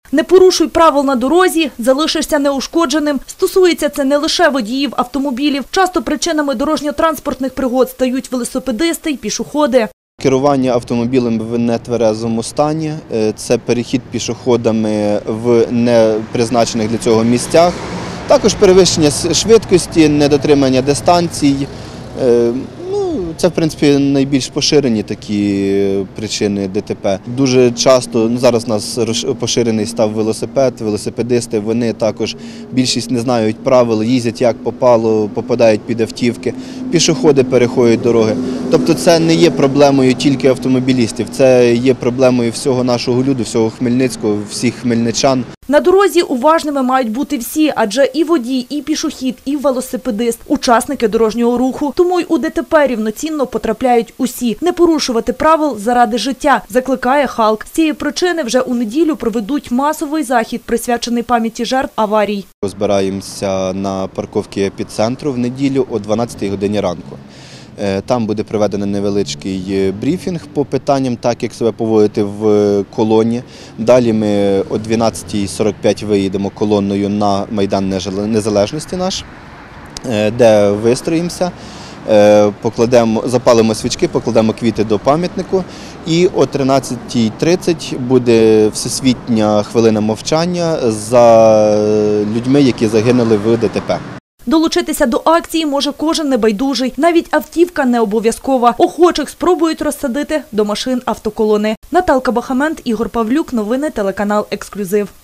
Не порушуй правил на дорозі, залишишся неушкодженим. Стосується це не лише водіїв автомобілів. Часто причинами дорожньо-транспортних пригод стають велосипедисти й пішоходи. Керування автомобілем в нетверезому стані – це перехід пішоходами в непризначених для цього місцях. Також перевищення швидкості, недотримання дистанцій. Це, в принципі, найбільш поширені такі причини ДТП. Дуже часто, зараз у нас поширений став велосипед, велосипедисти, вони також більшість не знають правил, їздять як попало, попадають під автівки, пішоходи переходять дороги. Тобто це не є проблемою тільки автомобілістів, це є проблемою всього нашого люду, всього Хмельницького, всіх хмельничан. На дорозі уважними мають бути всі, адже і водій, і пішохід, і велосипедист – учасники дорожнього руху. Тому й у ДТП рівноцінно потрапляють усі. Не порушувати правил заради життя, закликає Халк. З цієї причини вже у неділю проведуть масовий захід, присвячений пам'яті жертв аварій. Збираємося на парковці епіцентру в неділю о 12 годині ранку. Там буде проведено невеличкий брифінг по питанням, так як себе поводити в колоні. Далі ми о 12:45 виїдемо колоною на Майдан Незалежності наш, де вистроїмося, запалимо свічки, покладемо квіти до пам'ятнику. І о 13:30 буде всесвітня хвилина мовчання за людьми, які загинули в ДТП. Долучитися до акції може кожен небайдужий. Навіть автівка не обов'язкова. Охочих спробують розсадити до машин автоколони. Наталка Бахамент, Ігор Павлюк. Новини телеканал «Ексклюзив».